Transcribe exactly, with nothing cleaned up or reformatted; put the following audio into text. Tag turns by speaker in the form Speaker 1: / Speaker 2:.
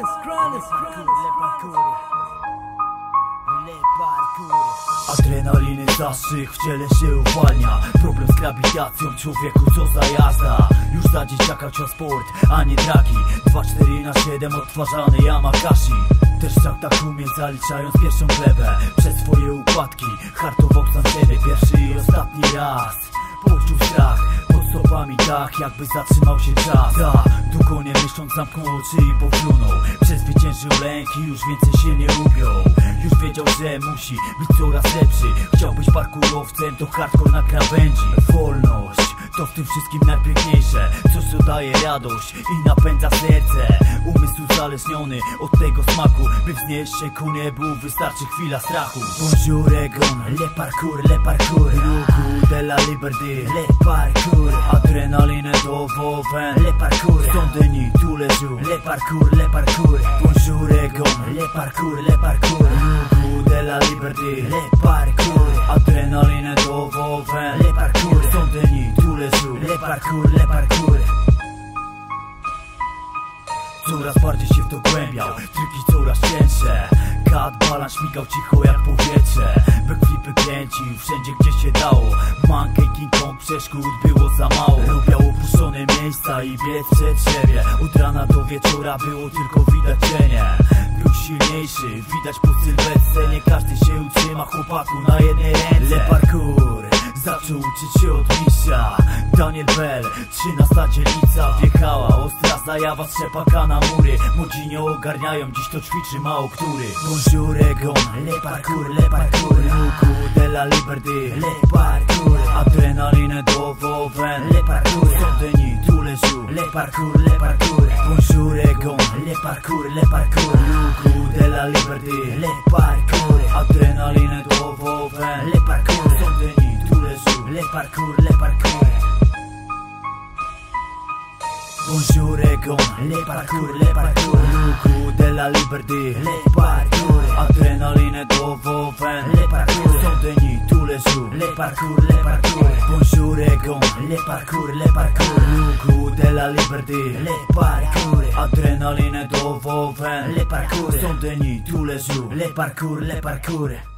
Speaker 1: Adrenaliny zastrzyk w ciele się uwalnia. Problem z grawitacją, człowieku co za jazda. Już za dzieciaka cios sport, a nie dragi. Dwa cztery na siedem odtwarzany Yamakashi. Też tak umie zaliczając pierwszą glebę. Przez swoje upadki hartował sam siebie pierwszy i ostatni raz. Poczuł strach pod stopami tak, jakby zatrzymał się czas. Ta, długo nie myśląc zamknął oczy i powlunął. Przezwyciężył lęk i już więcej się nie ugiął. Już wiedział, że musi być coraz lepszy. Chciał być parkurowcem, to hardcore na krawędzi. Wolność to w tym wszystkim najpiękniejsze. Coś co daje radość i napędza serce. Umysł uzależniony od tego smaku. By wznieść się ku niebu wystarczy chwila strachu. Bonjour Egon, le parkour, le parkour. Ruku de la liberté, le parkour. Adrenaline do Woven, le parkour. Saint-Denis, tous les jours, le parkour, le parkour. Bonjour Egon, le parkour, le parkour. Ruku de la liberté, le parkour. Adrenaline do Woven, le parkour. Saint-Denis, tous les jours, le parkour, le parkour. Coraz bardziej się w to głębiał, triki coraz cięższe. Kat balans śmigał cicho jak powietrze. Backflipy kręcił wszędzie gdzie się dało. Monkey King Kong przeszkód było za mało. Lubiał opuszczone miejsca i biec przed siebie. Od rana do wieczora było tylko widać cienie. Był silniejszy, widać po sylwetce. Nie każdy się utrzyma chłopaku na jednej ręce. Le parkour zaczął uczyć się od mistrza Daniel Bell, trzynasta dzielnica. Wjechała ostra zajawa z trzepaka na mury. Młodzi nie ogarniają, dziś to ćwiczy mało który. Bonjour Egon, le parkour, le parkour. Ruku de la liberté, le parkour. Adrenaline do Woven, le parkour. Saint-Denis, tous les jours, le parkour, le parkour. Bonjour Egon, le parkour, le parkour. Ruku de la liberté, le parkour. Adrenaline do Woven, le parkour. Saint-Denis, tous les jours, le parkour, le parkour. Bonjour Egon, le parkour, le parkour. Ruku de la liberté, le parkour. Adrenaline do Woven, le parkour. Saint-Denis, tous les jours, le parkour, le parkour. Bonjour Egon, le parkour, le parkour. Ruku de la liberté, le parkour. Adrenaline do Woven, le parkour. Saint-Denis, tous les jours, le parkour, le parkour.